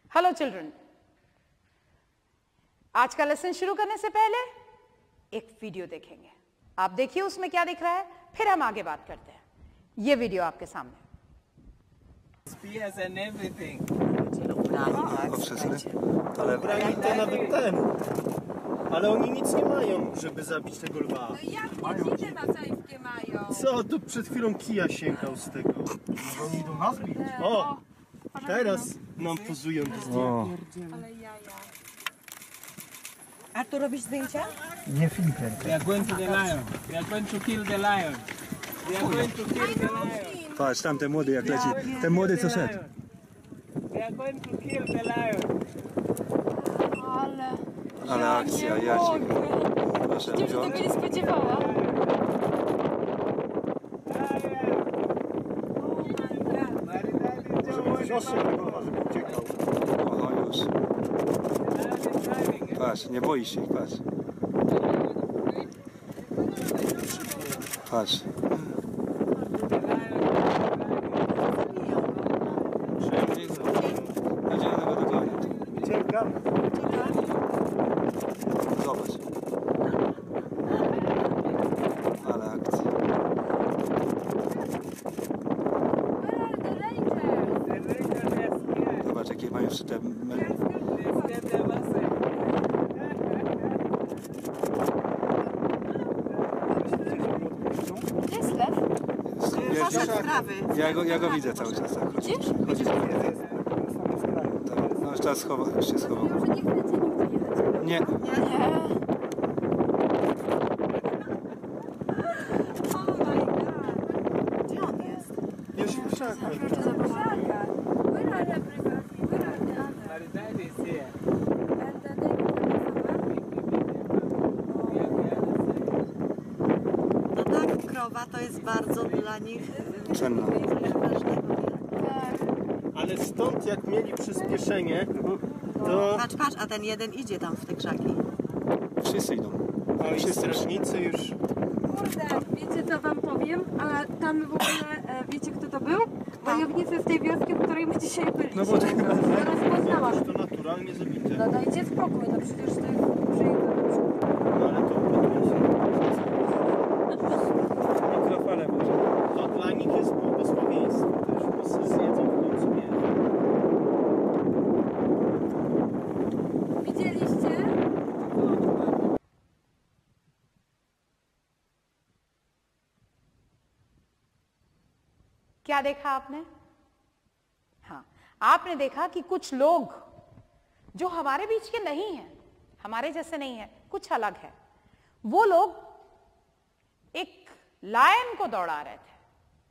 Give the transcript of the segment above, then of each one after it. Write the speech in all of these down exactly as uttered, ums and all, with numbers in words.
Hello children, आज का lesson शुरू करने से पहले एक वीडियो देखेंगे। आप देखिए उसमें क्या दिख रहा है, फिर हम आगे बात करते हैं। ये वीडियो आपके सामने। And everything. Ale brali to nawet ten. Ale oni nic nie mają, żeby zabić tego lwa. No jak nie dzidy masańskie mają? Co? Tu przed chwilą kija sięgał z tego. Oni do nas bić. O! Teraz nam pozują do zdjęcia. Ale jaja. A tu robisz zdjęcia? Nie filtrem. We are going to the lion. We are going to kill the lion. We are going to kill the lion. Patrz, tam ten młody jak leci. Ten młody co szedł. We are going to kill the lion. Ale... Ale akcja, ja cię. Proszę, Gdzie się wziąć. tego nie spodziewała? Siostrze próbował, żeby uciekał. Oho, już. Patrz, nie boisz się, patrz. Patrz. Będziemy go dogonić. Uciekam. Zobacz. Ale akcja. Zobacz, jakie mają jeszcze te... Jest lew? Poszedł z trawy. Ja go, ja go widzę cały czas. Tak. Chodzi, chodzi. Tak. No już teraz schowa, już się schował. Może nie chcecie nigdzie jechać. Nie. Nie. Gdzie on jest? Już w krzakach. Jeszcze zobaczymy. Where are everybody? Where are the others? Maridad is here. And the No tak, krowa to jest bardzo dla nich Cenna. ważnego. Ale stąd jak mieli przyspieszenie, to... Patrz, patrz, a ten jeden idzie tam w te krzaki. Wszyscy idą. A i strażnicy już... Kurde, wiecie co wam powiem? A tam w ogóle, e, wiecie kto to był? Wojownicy z tej wioski, w której my dzisiaj byliśmy. No bo tak. Rozpoznałam. To naturalnie zabite. No dajcie spokój, no przecież to jest przyjemne. No ale to podniesie. Mikrofalem może. To dla nich jest błogosławieństwo też, bo se zjedzą w końcu mięso. Widzieliście? क्या देखा आपने? हाँ, आपने देखा कि कुछ लोग जो हमारे बीच के नहीं हैं, हमारे जैसे नहीं है, कुछ अलग है, वो लोग एक लायन को दौड़ा रहे थे।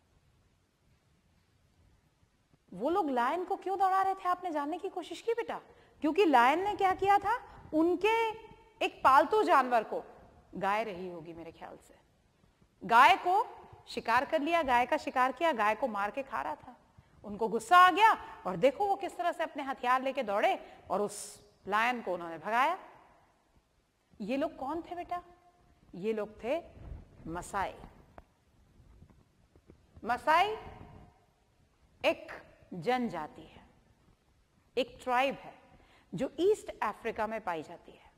वो लोग लायन को क्यों दौड़ा रहे थे, आपने जानने की कोशिश की बेटा? क्योंकि लायन ने क्या किया था, उनके एक पालतू जानवर को, गाय रही होगी मेरे ख्याल से, गाय को शिकार कर लिया, गाय का शिकार किया, गाय को मार के खा रहा था। उनको गुस्सा आ गया और देखो वो किस तरह से अपने हथियार लेके दौड़े और उस लायन को उन्होंने भगाया। ये लोग कौन थे बेटा? ये लोग थे मसाई। मसाई एक जनजाति है, एक ट्राइब है जो ईस्ट अफ्रीका में पाई जाती है।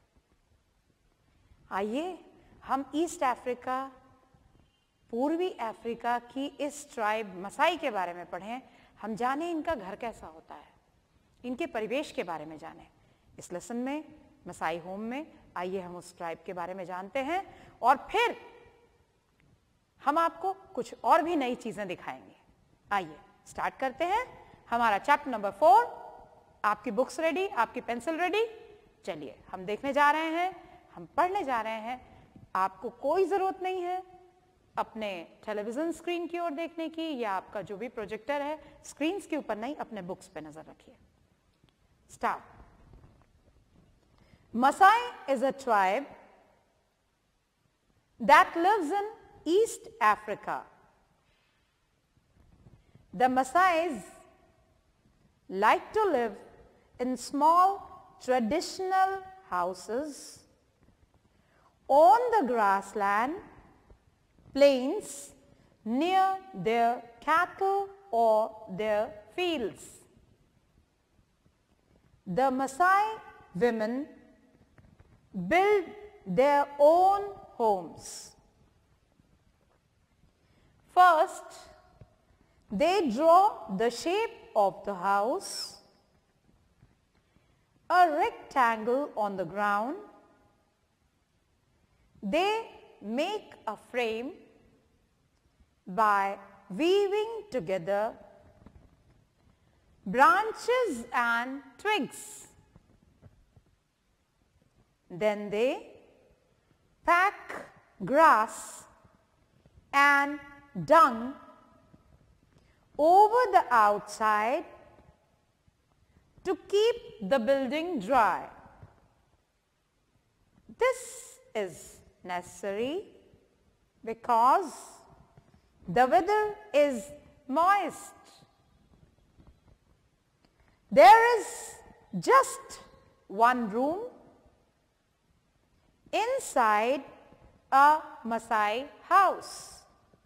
आइए हम ईस्ट अफ्रीका, पूर्वी अफ्रीका की इस ट्राइब मसाई के बारे में पढ़ें, हम जाने इनका घर कैसा होता है, इनके परिवेश के बारे में जानें। इस लेसन में मसाई होम में आइए हम उस ट्राइब के बारे में जानते हैं और फिर हम आपको कुछ और भी नई चीजें दिखाएंगे। आइए स्टार्ट करते हैं हमारा चैप्टर नंबर फोर। आपकी बुक्स रेडी, आपकी पेंसिल रेडी? चलिए हम देखने जा रहे हैं, हम पढ़ने जा रहे हैं। आपको कोई जरूरत नहीं है अपने टेलीविजन स्क्रीन की ओर देखने की, या आपका जो भी प्रोजेक्टर है स्क्रीन्स के ऊपर नहीं, अपने बुक्स पे नजर रखिए। Start. Masai is a tribe that lives in East Africa. The Masais like to live in small traditional houses on the grassland, plains near their cattle or their fields. the Maasai women build their own homes. First, they draw the shape of the house, a rectangle on the ground. They make a frame by weaving together branches and twigs. Then they pack grass and dung over the outside to keep the building dry. This is necessary because the weather is moist. There is just one room inside a Maasai house.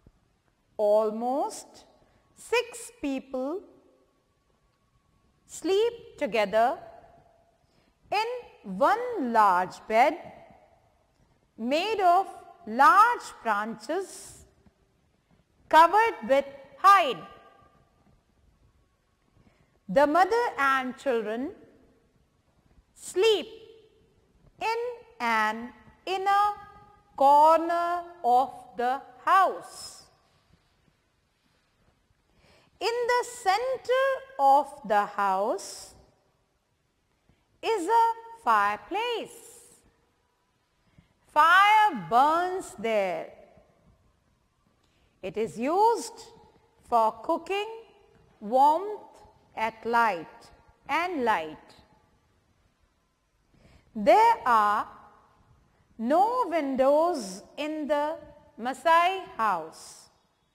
Almost six people sleep together in one large bed made of large branches covered with hide. The mother and children sleep in an inner corner of the house. In the center of the house is a fireplace. Fire burns there. It is used for cooking, warmth at light and light. There are no windows in the Maasai house.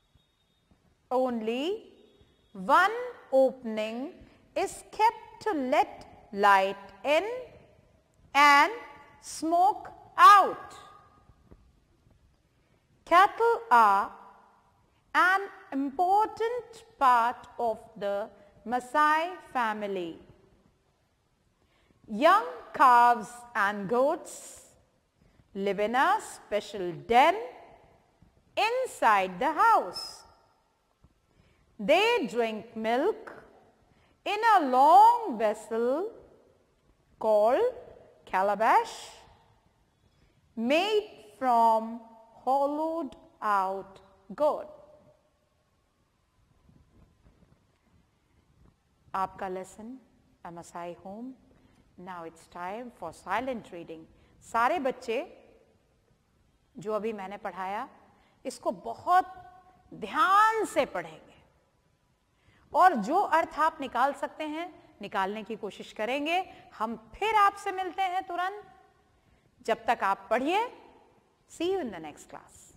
Only one opening is kept to let light in and smoke out. Cattle are an important part of the Maasai family. Young calves and goats live in a special den inside the house. They drink milk in a long vessel called calabash, made from hollowed out gourd. आपका lesson A Maasai Home. Now it's time for silent reading. सारे बच्चे जो अभी मैंने पढ़ाया इसको बहुत ध्यान से पढ़ेंगे और जो अर्थ आप निकाल सकते हैं निकालने की कोशिश करेंगे. हम फिर आपसे मिलते हैं तुरंत. जब तक आप पढ़िए. See you in the next class.